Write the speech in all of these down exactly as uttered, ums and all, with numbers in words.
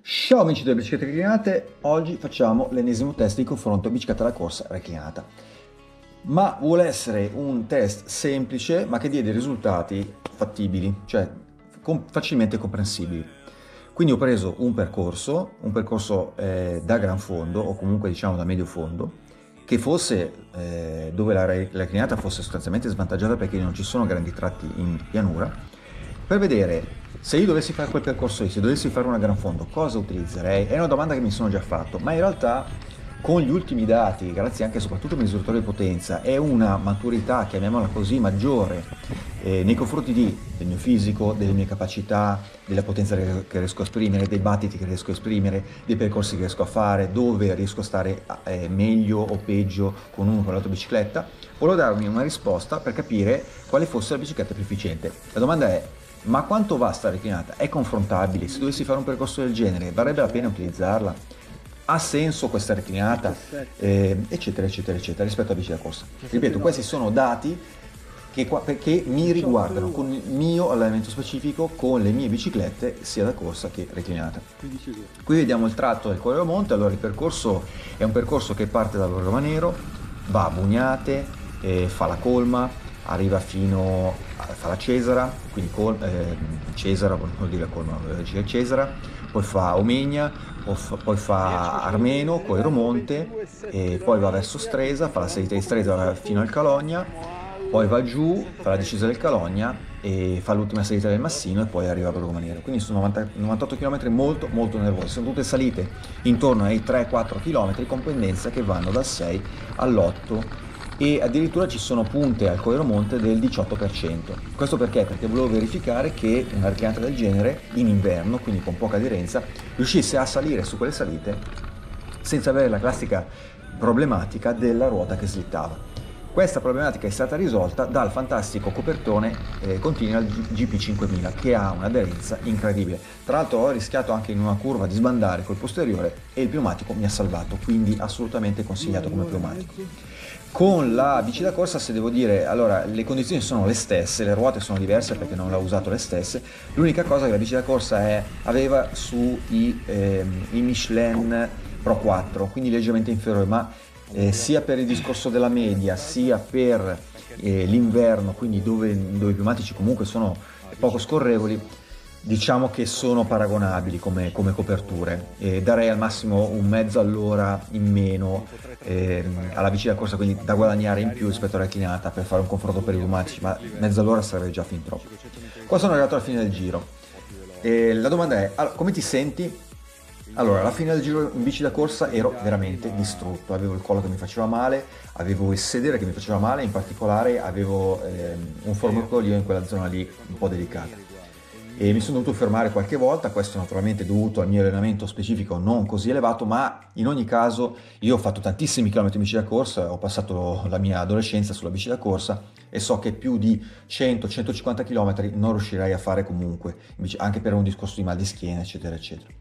Ciao amici delle biciclette reclinate, oggi facciamo l'ennesimo test di confronto bicicletta da corsa reclinata. Ma vuole essere un test semplice ma che dia dei risultati fattibili, cioè com- facilmente comprensibili. Quindi ho preso un percorso, un percorso eh, da gran fondo o comunque diciamo da medio fondo, che fosse eh, dove la, re- la reclinata fosse sostanzialmente svantaggiata perché non ci sono grandi tratti in pianura, per vedere se io dovessi fare quel percorso lì, se dovessi fare una gran fondo, cosa utilizzerei? È una domanda che mi sono già fatto, ma in realtà con gli ultimi dati, grazie anche e soprattutto ai misuratori di potenza, è una maturità, chiamiamola così, maggiore eh, nei confronti di, del mio fisico, delle mie capacità, della potenza che riesco a esprimere, dei battiti che riesco a esprimere, dei percorsi che riesco a fare, dove riesco a stare eh, meglio o peggio con uno o con l'altra bicicletta. Volevo darmi una risposta per capire quale fosse la bicicletta più efficiente. La domanda è: ma quanto va sta reclinata? È confrontabile? Se dovessi fare un percorso del genere, varrebbe la pena utilizzarla? Ha senso questa reclinata? Eh, eccetera, eccetera, eccetera, rispetto alla bici da corsa. Ripeto, questi sono dati che, qua, che mi riguardano con il mio allenamento specifico, con le mie biciclette, sia da corsa che reclinata. Qui vediamo il tratto del Corriere Monte. Allora, il percorso è un percorso che parte da Borgomanero, va a Bugnate, eh, fa la colma, arriva fino a fa la Cesara, quindi col, eh, Cesara vuol dire colma, eh, Cesara, poi fa Omegna, poi fa, poi fa Armeno, Coiromonte, e poi va verso Stresa, fa la salita di Stresa va fino al Calogna, poi va giù, fa la discesa del Calogna e fa l'ultima salita del Massino e poi arriva a Borgomanero. Quindi sono novanta, novantotto chilometri molto molto nervosi, sono tutte salite intorno ai tre quattro chilometri con pendenza che vanno dal sei all'otto e addirittura ci sono punte al Coiromonte del diciotto per cento. Questo perché? Perché volevo verificare che una reclinata del genere in inverno, quindi con poca aderenza, riuscisse a salire su quelle salite senza avere la classica problematica della ruota che slittava. Questa problematica è stata risolta dal fantastico copertone eh, Continental G P cinquemila, che ha un'aderenza incredibile. Tra l'altro ho rischiato anche in una curva di sbandare col posteriore e il pneumatico mi ha salvato, quindi assolutamente consigliato come pneumatico. Con la bici da corsa, se devo dire, allora le condizioni sono le stesse, le ruote sono diverse perché non l'ho usato le stesse. L'unica cosa che la bici da corsa è, aveva su i, ehm, i Michelin Pro quattro, quindi leggermente inferiore, ma eh, sia per il discorso della media, sia per eh, l'inverno, quindi dove, dove i pneumatici comunque sono poco scorrevoli, diciamo che sono paragonabili come, come coperture. Eh, darei al massimo un mezzo all'ora in meno eh, alla bici da corsa, quindi da guadagnare in più rispetto alla reclinata per fare un confronto per i pneumatici, ma mezza all'ora sarebbe già fin troppo. Qua sono arrivato alla fine del giro. Eh, la domanda è: allora, come ti senti? Allora, alla fine del giro in bici da corsa ero veramente distrutto, avevo il collo che mi faceva male, avevo il sedere che mi faceva male, in particolare avevo ehm, un formicolio in quella zona lì un po' delicata. E mi sono dovuto fermare qualche volta, questo naturalmente dovuto al mio allenamento specifico non così elevato, ma in ogni caso io ho fatto tantissimi chilometri in bici da corsa, ho passato la mia adolescenza sulla bici da corsa e so che più di cento centocinquanta chilometri non riuscirei a fare comunque, anche per un discorso di mal di schiena, eccetera, eccetera.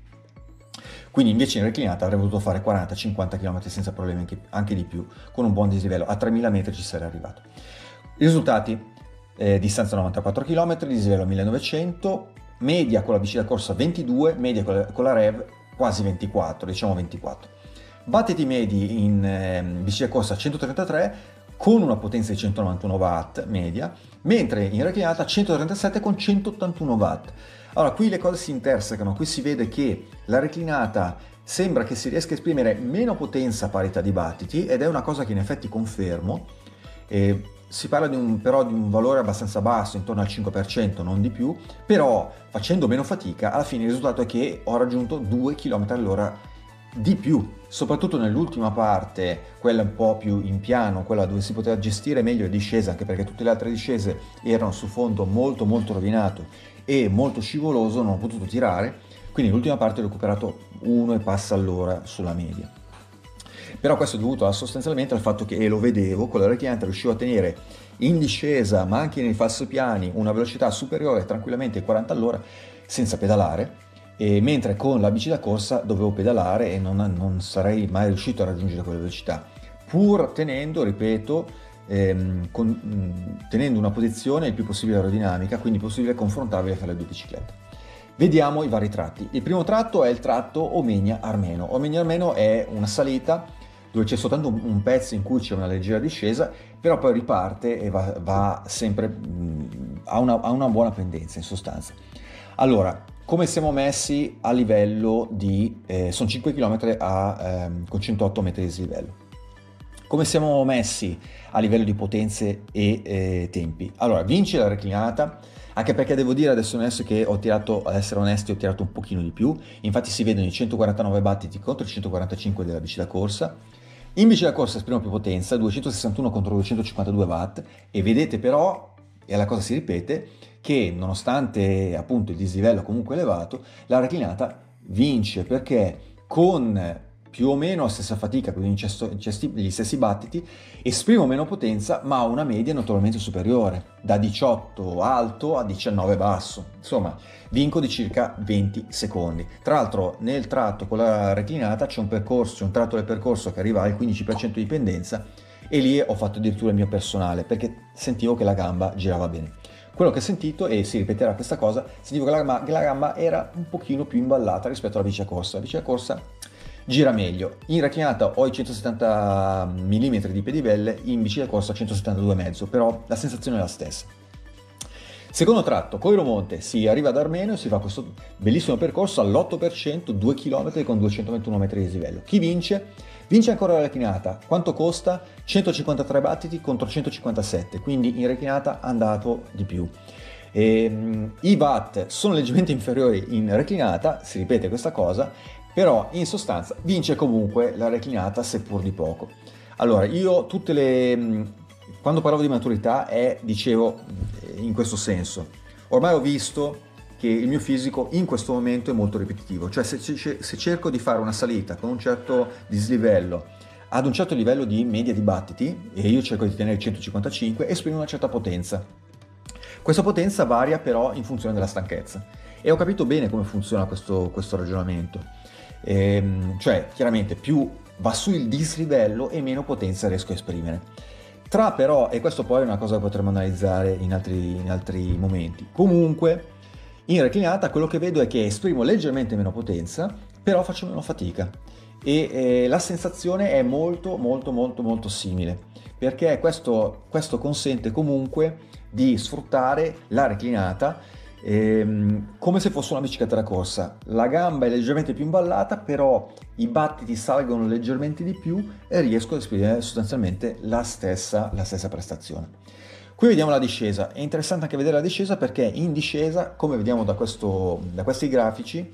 Quindi invece in reclinata avrei potuto fare quaranta cinquanta chilometri senza problemi, anche, anche di più, con un buon dislivello. A tremila metri ci sarei arrivato. I risultati: eh, distanza novantaquattro chilometri, dislivello millenovecento, media con la bici da corsa ventidue, media con la, con la Rev quasi ventiquattro, diciamo ventiquattro. Battiti medi in eh, bici da corsa centotrentatré, con una potenza di centonovantuno watt media, mentre in reclinata centotrentasette con centottantuno watt. Allora, qui le cose si intersecano, qui si vede che la reclinata sembra che si riesca a esprimere meno potenza a parità di battiti, ed è una cosa che in effetti confermo. Eh, si parla di un, però di un valore abbastanza basso, intorno al cinque per cento, non di più, però facendo meno fatica, alla fine il risultato è che ho raggiunto due chilometri all'ora di più, soprattutto nell'ultima parte, quella un po' più in piano, quella dove si poteva gestire meglio le discese, anche perché tutte le altre discese erano su fondo molto molto rovinato e molto scivoloso, non ho potuto tirare, quindi l'ultima parte ho recuperato uno e passa all'ora sulla media. Però questo è dovuto sostanzialmente al fatto che, e lo vedevo, con la reclinata riuscivo a tenere in discesa, ma anche nei falsopiani, una velocità superiore tranquillamente ai quaranta all'ora senza pedalare, e mentre con la bici da corsa dovevo pedalare e non, non sarei mai riuscito a raggiungere quella velocità, pur tenendo, ripeto, ehm, con, mh, tenendo una posizione il più possibile aerodinamica, quindi possibile confrontabile fra le due biciclette. Vediamo i vari tratti. Il primo tratto è il tratto Omegna-Armeno. Omegna-Armeno è una salita dove c'è soltanto un pezzo in cui c'è una leggera discesa, però poi riparte e va, va sempre, mh, ha, una, ha una buona pendenza in sostanza. Allora, come siamo messi a livello di, eh, sono cinque chilometri a, ehm, con centootto metri di dislivello. Come siamo messi a livello di potenze e eh, tempi? Allora, vince la reclinata, anche perché devo dire adesso onesto che ho tirato, ad essere onesti, ho tirato un pochino di più, infatti si vedono i centoquarantanove battiti contro i centoquarantacinque della bici da corsa. In bici da corsa esprimo più potenza, duecentosessantuno contro duecentocinquantadue watt, e vedete però, e la cosa si ripete, che nonostante appunto il dislivello comunque elevato, la reclinata vince perché con più o meno la stessa fatica, quindi gli stessi battiti, esprimo meno potenza ma ho una media notevolmente superiore, da diciotto alto a diciannove basso, insomma vinco di circa venti secondi. Tra l'altro nel tratto con la reclinata c'è un percorso, c'è un tratto del percorso che arriva al quindici per cento di pendenza e lì ho fatto addirittura il mio personale perché sentivo che la gamba girava bene. Quello che ho sentito, e si ripeterà questa cosa, sentivo che la gamba, che la gamba era un pochino più imballata rispetto alla bici a corsa. La bici a corsa gira meglio. In reclinata ho i centosettanta millimetri di pedibelle, in bici da corsa centosettantadue virgola cinque, però la sensazione è la stessa. Secondo tratto, Coiro-Monte, si arriva ad Armeno e si fa questo bellissimo percorso all'otto per cento, due chilometri con duecentoventuno metri di dislivello. Chi vince? Vince ancora la reclinata. Quanto costa? centocinquantatré battiti contro centocinquantasette, quindi in reclinata andato di più. E, um, i watt sono leggermente inferiori in reclinata, si ripete questa cosa, però in sostanza vince comunque la reclinata seppur di poco. Allora, io tutte le... quando parlavo di maturità eh, dicevo in questo senso, ormai ho visto che il mio fisico in questo momento è molto ripetitivo, cioè se, se cerco di fare una salita con un certo dislivello ad un certo livello di media di battiti, e io cerco di tenere centocinquantacinque, esprimo una certa potenza. Questa potenza varia però in funzione della stanchezza e ho capito bene come funziona questo, questo ragionamento, ehm, cioè chiaramente più va su il dislivello e meno potenza riesco a esprimere. Tra però, e questo poi è una cosa che potremmo analizzare in altri, in altri momenti, comunque in reclinata quello che vedo è che esprimo leggermente meno potenza, però faccio meno fatica e eh, la sensazione è molto molto molto molto simile, perché questo, questo consente comunque di sfruttare la reclinata ehm, come se fosse una bicicletta da corsa. La gamba è leggermente più imballata, però i battiti salgono leggermente di più e riesco ad esprimere sostanzialmente la stessa, la stessa prestazione. Qui vediamo la discesa, è interessante anche vedere la discesa perché in discesa, come vediamo da, questo, da questi grafici,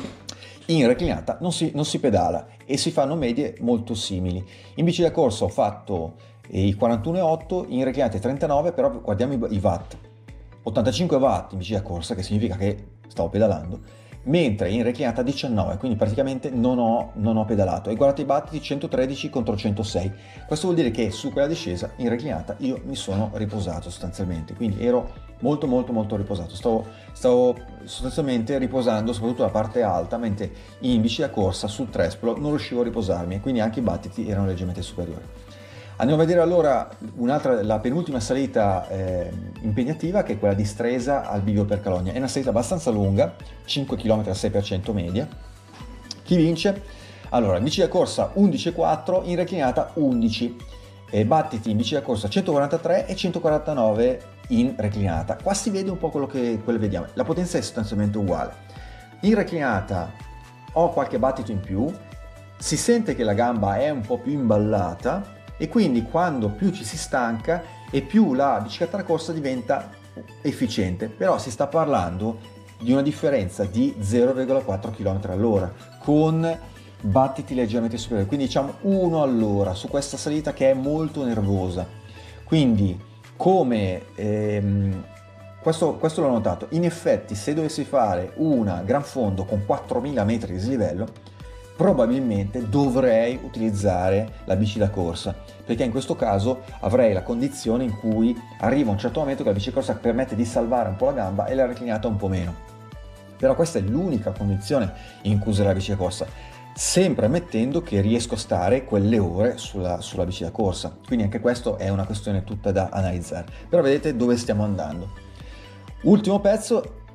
in reclinata non si, non si pedala e si fanno medie molto simili. In bici da corsa ho fatto i quarantuno virgola otto, in reclinata i trentanove, però guardiamo i, i watt. ottantacinque watt in bici da corsa, che significa che stavo pedalando, mentre in reclinata diciannove, quindi praticamente non ho, non ho pedalato. E guardate i battiti, centotredici contro centosei. Questo vuol dire che su quella discesa in reclinata io mi sono riposato sostanzialmente, quindi ero molto molto molto riposato, stavo, stavo sostanzialmente riposando soprattutto la parte alta, mentre in bici da corsa sul trespolo non riuscivo a riposarmi e quindi anche i battiti erano leggermente superiori. Andiamo a vedere allora un'altra, la penultima salita eh, impegnativa, che è quella di Stresa al Bivio per Calogna. È una salita abbastanza lunga, cinque chilometri a sei per cento media. Chi vince? Allora, in bici da corsa undici virgola quattro, in reclinata undici. E battiti in bici da corsa centoquarantatré e centoquarantanove in reclinata. Qua si vede un po' quello che, quello che vediamo. La potenza è sostanzialmente uguale. In reclinata ho qualche battito in più, si sente che la gamba è un po' più imballata, e quindi quando più ci si stanca e più la bicicletta da corsa diventa efficiente, però si sta parlando di una differenza di zero virgola quattro chilometri all'ora con battiti leggermente superiori, quindi diciamo uno all'ora su questa salita che è molto nervosa. Quindi come ehm, questo, questo l'ho notato, in effetti se dovessi fare una gran fondo con quattromila metri di dislivello probabilmente dovrei utilizzare la bici da corsa, perché in questo caso avrei la condizione in cui arriva un certo momento che la bici da corsa permette di salvare un po' la gamba e la reclinata un po' meno. Però questa è l'unica condizione in cui usare la bici da corsa, sempre ammettendo che riesco a stare quelle ore sulla, sulla bici da corsa. Quindi anche questo è una questione tutta da analizzare. Però vedete dove stiamo andando. Ultimo pezzo,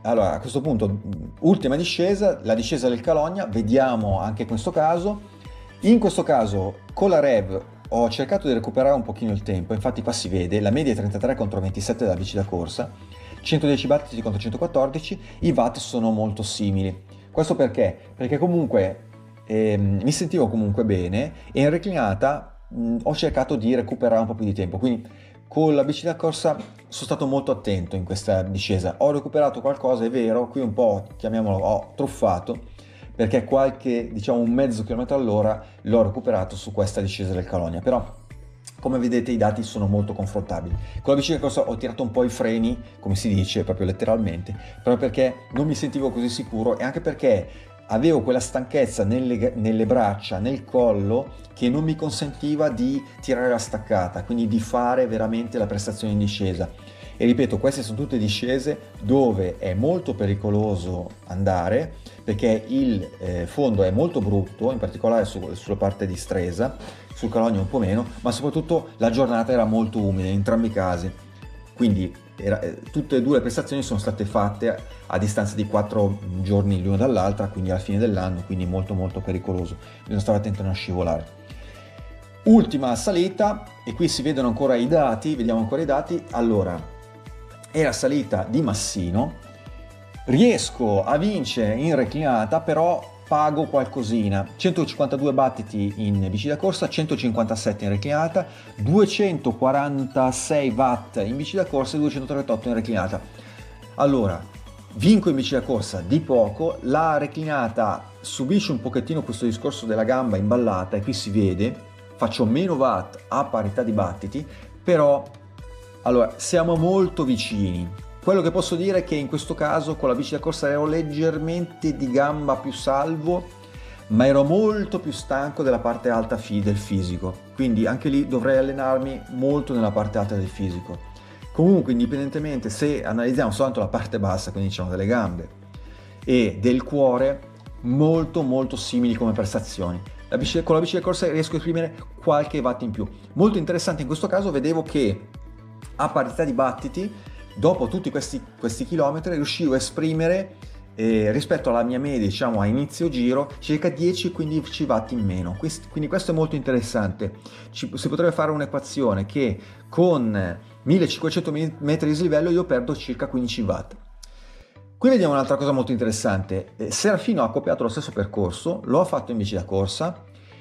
allora a questo punto ultima discesa, la discesa del Calogna, vediamo anche questo caso. In questo caso con la Rev ho cercato di recuperare un pochino il tempo, infatti qua si vede la media è trentatré contro ventisette della bici da corsa, centodieci battiti contro centoquattordici, i watt sono molto simili. Questo perché? Perché comunque ehm, mi sentivo comunque bene e in reclinata mh, ho cercato di recuperare un po' più di tempo, quindi con la bici da corsa sono stato molto attento in questa discesa, ho recuperato qualcosa, è vero, qui un po', chiamiamolo, ho truffato, perché qualche, diciamo un mezzo chilometro all'ora l'ho recuperato su questa discesa del Calogna, però come vedete i dati sono molto confrontabili. Con la bici da corsa ho tirato un po' i freni, come si dice proprio letteralmente, proprio perché non mi sentivo così sicuro e anche perché avevo quella stanchezza nelle, nelle braccia, nel collo, che non mi consentiva di tirare la staccata, quindi di fare veramente la prestazione in discesa. E ripeto, queste sono tutte discese dove è molto pericoloso andare perché il eh, fondo è molto brutto, in particolare su, sulla parte di Stresa, sul Calogna un po' meno, ma soprattutto la giornata era molto umida in entrambi i casi, quindi era, eh, tutte e due le prestazioni sono state fatte a distanza di quattro giorni l'una dall'altra, quindi alla fine dell'anno, quindi molto molto pericoloso, bisogna stare attento a non scivolare. Ultima salita, e qui si vedono ancora i dati, vediamo ancora i dati. Allora, era salita di Massino, riesco a vincere in reclinata, però pago qualcosina, centocinquantadue battiti in bici da corsa, centocinquantasette in reclinata, duecentoquarantasei watt in bici da corsa e duecentotrentotto in reclinata. Allora, vinco in bici da corsa di poco, la reclinata subisce un pochettino questo discorso della gamba imballata e qui si vede, faccio meno watt a parità di battiti, però allora siamo molto vicini. Quello che posso dire è che in questo caso con la bici da corsa ero leggermente di gamba più salvo, ma ero molto più stanco della parte alta del fisico, quindi anche lì dovrei allenarmi molto nella parte alta del fisico. Comunque, indipendentemente, se analizziamo soltanto la parte bassa, quindi diciamo delle gambe e del cuore, molto molto simili come prestazioni. La bici, con la bici da corsa riesco a esprimere qualche watt in più. Molto interessante in questo caso, vedevo che a parità di battiti, dopo tutti questi, questi chilometri, riuscivo a esprimere eh, rispetto alla mia media, diciamo a inizio giro, circa dieci quindici watt in meno. Quindi, quindi questo è molto interessante. Ci, si potrebbe fare un'equazione che con millecinquecento metri di slivello io perdo circa quindici watt. Qui vediamo un'altra cosa molto interessante. Eh, Serafino ha copiato lo stesso percorso, lo ha fatto in bici da corsa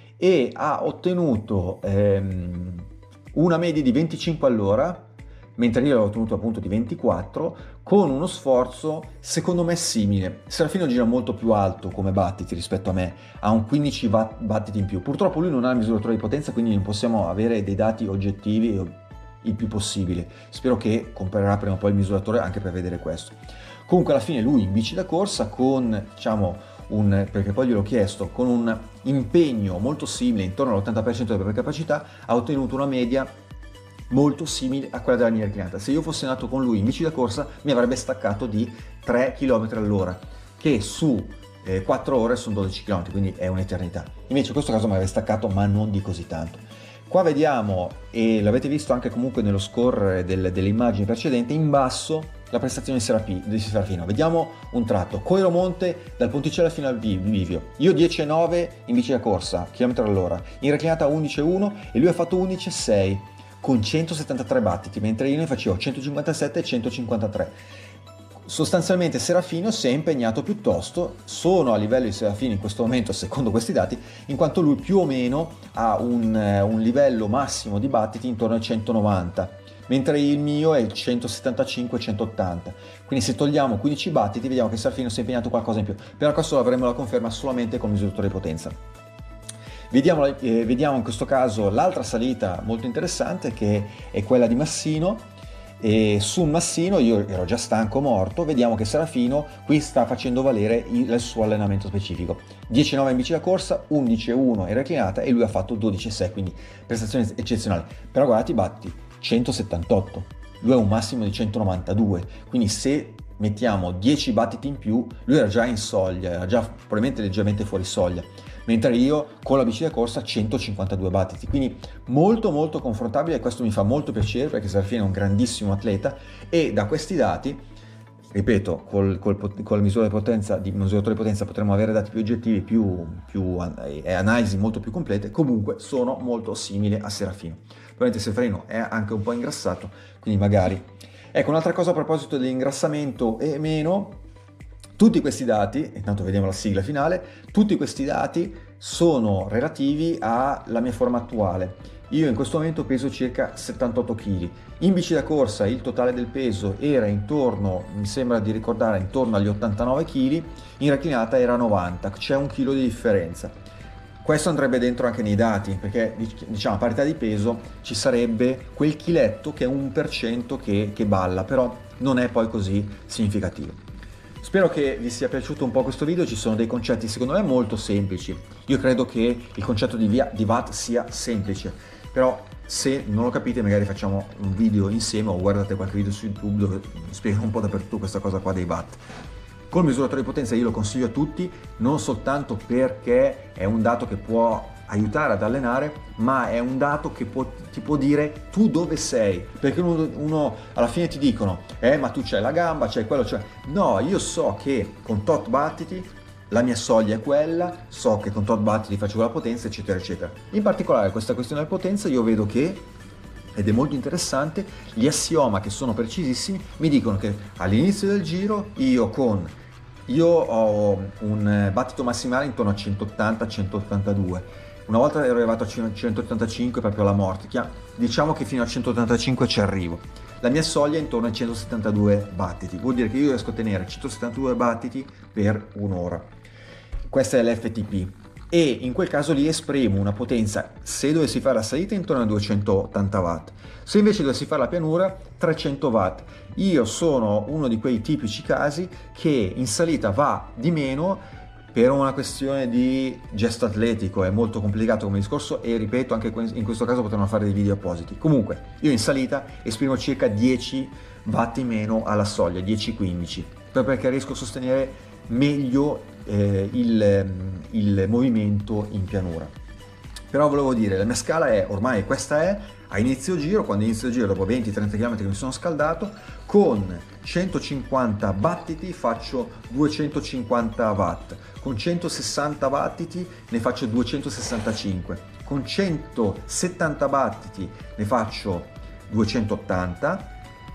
e ha ottenuto ehm, una media di venticinque all'ora, mentre io l'ho ottenuto appunto di ventiquattro, con uno sforzo secondo me simile. Serafino gira molto più alto come battiti rispetto a me, ha un quindici watt battiti in più. Purtroppo lui non ha il misuratore di potenza, quindi non possiamo avere dei dati oggettivi il più possibile. Spero che comprerà prima o poi il misuratore anche per vedere questo. Comunque alla fine lui in bici da corsa con, diciamo, un, perché poi gliel'ho chiesto, con un impegno molto simile, intorno all'ottanta per cento delle proprie capacità, ha ottenuto una media molto simile a quella della mia reclinata. Se io fossi nato con lui in bici da corsa mi avrebbe staccato di tre chilometri all'ora, che su eh, quattro ore sono dodici chilometri, quindi è un'eternità. Invece in questo caso mi avrebbe staccato, ma non di così tanto. Qua vediamo, e l'avete visto anche comunque nello score del, delle immagini precedenti, in basso la prestazione di, Serapi, di Serafino. Vediamo un tratto, Coiro Monte dal Ponticello fino al Bivio. Io dieci virgola nove in bici da corsa, chilometri all'ora, in reclinata undici virgola uno e lui ha fatto undici virgola sei con centosettantatré battiti, mentre io ne facevo centocinquantasette e centocinquantatré. Sostanzialmente Serafino si è impegnato piuttosto, sono a livello di Serafino in questo momento secondo questi dati, in quanto lui più o meno ha un, un livello massimo di battiti intorno ai centonovanta, mentre il mio è il centosettantacinque centottanta. Quindi se togliamo quindici battiti vediamo che Serafino si è impegnato qualcosa in più, però questo avremo la conferma solamente con il misuratore di potenza. Vediamo, eh, vediamo in questo caso l'altra salita molto interessante, che è quella di Massino, e su Massino io ero già stanco, morto. Vediamo che Serafino qui sta facendo valere il, il suo allenamento specifico, dieci virgola nove in bici da corsa, undici virgola uno in reclinata e lui ha fatto dodici virgola sei, quindi prestazione eccezionale. Però guardate i batti, centosettantotto, lui ha un massimo di centonovantadue, quindi se mettiamo dieci battiti in più lui era già in soglia, era già probabilmente leggermente fuori soglia, mentre io con la bici da corsa centocinquantadue battiti, quindi molto molto confrontabile, e questo mi fa molto piacere perché Serafino è un grandissimo atleta e da questi dati ripeto, col, col pot- con la misura di potenza, di misuratore di potenza potremmo avere dati più oggettivi, più, più an- e analisi molto più complete, comunque sono molto simili a Serafino. Probabilmente Serafino è anche un po' ingrassato, quindi magari... Ecco, un'altra cosa a proposito dell'ingrassamento e meno, tutti questi dati, intanto vediamo la sigla finale, tutti questi dati sono relativi alla mia forma attuale. Io in questo momento peso circa settantotto chili. In bici da corsa il totale del peso era intorno, mi sembra di ricordare, intorno agli ottantanove chili, in reclinata era novanta, c'è un chilo di differenza. Questo andrebbe dentro anche nei dati, perché diciamo a parità di peso ci sarebbe quel chiletto che è un per cento che, che balla, però non è poi così significativo. Spero che vi sia piaciuto un po' questo video, ci sono dei concetti secondo me molto semplici. Io credo che il concetto di, via, di watt sia semplice, però se non lo capite magari facciamo un video insieme o guardate qualche video su YouTube dove spiego un po' dappertutto questa cosa qua dei watt. Col misuratore di potenza io lo consiglio a tutti, non soltanto perché è un dato che può aiutare ad allenare, ma è un dato che può, ti può dire tu dove sei, perché uno, uno alla fine ti dicono eh ma tu c'hai la gamba, c'hai quello, c'hai... no, io so che con tot battiti la mia soglia è quella, so che con tot battiti faccio quella potenza, eccetera eccetera. In particolare questa questione della potenza io vedo che, ed è molto interessante, gli assioma che sono precisissimi mi dicono che all'inizio del giro io con io ho un battito massimale intorno a centottanta centottantadue. Una volta ero arrivato a centottantacinque proprio alla morte. Diciamo che fino a centottantacinque ci arrivo. La mia soglia è intorno ai centosettantadue battiti. Vuol dire che io riesco a tenere centosettantadue battiti per un'ora. Questa è l'F T P. E in quel caso lì esprimo una potenza, se dovessi fare la salita, intorno a duecentottanta watt. Se invece dovessi fare la pianura, trecento watt. Io sono uno di quei tipici casi che in salita va di meno per una questione di gesto atletico, è molto complicato come discorso e ripeto, anche in questo caso potremmo fare dei video appositi. Comunque, io in salita esprimo circa dieci watt in meno alla soglia, dieci quindici, proprio perché riesco a sostenere meglio eh, il, il movimento in pianura. Però volevo dire, la mia scala è, ormai questa è, a inizio giro, quando inizio giro dopo venti trenta chilometri che mi sono scaldato, con centocinquanta battiti faccio duecentocinquanta watt, con centosessanta battiti ne faccio duecentosessantacinque, con centosettanta battiti ne faccio duecentottanta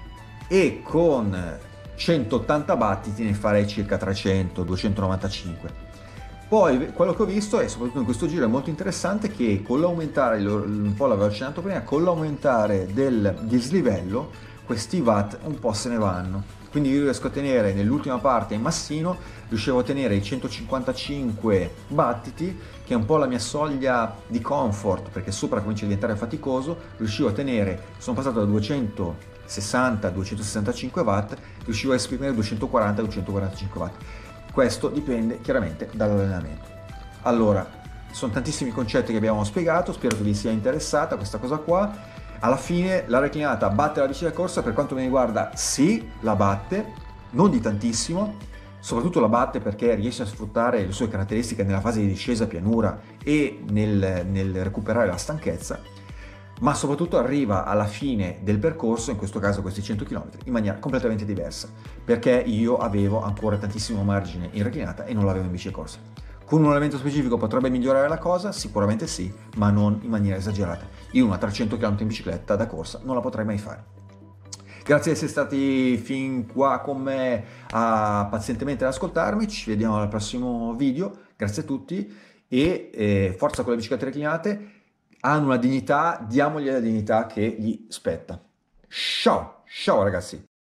e con centottanta battiti ne farei circa trecento duecentonovantacinque. Poi quello che ho visto, e soprattutto in questo giro è molto interessante, che con l'aumentare, un po' l'avevo accennato prima, con l'aumentare del dislivello questi watt un po' se ne vanno. Quindi io riesco a tenere nell'ultima parte in massino, riuscivo a tenere i centocinquantacinque battiti, che è un po' la mia soglia di comfort, perché sopra comincia a diventare faticoso, riuscivo a tenere, sono passato da duecentosessanta duecentosessantacinque watt, riuscivo a esprimere duecentoquaranta duecentoquarantacinque watt. Questo dipende chiaramente dall'allenamento. Allora, sono tantissimi concetti che abbiamo spiegato, spero che vi sia interessata questa cosa qua. Alla fine la reclinata batte la bici da corsa, per quanto mi riguarda sì, la batte, non di tantissimo, soprattutto la batte perché riesce a sfruttare le sue caratteristiche nella fase di discesa pianura e nel, nel recuperare la stanchezza, ma soprattutto arriva alla fine del percorso, in questo caso questi cento chilometri, in maniera completamente diversa, perché io avevo ancora tantissimo margine in reclinata e non l'avevo in bici corsa. Con un allenamento specifico potrebbe migliorare la cosa? Sicuramente sì, ma non in maniera esagerata. Io una trecento chilometri in bicicletta da corsa non la potrei mai fare. Grazie di essere stati fin qua con me a pazientemente ad ascoltarmi, ci vediamo al prossimo video, grazie a tutti e eh, forza con le biciclette reclinate. Hanno una dignità, diamogli la dignità che gli spetta. Ciao, ciao ragazzi!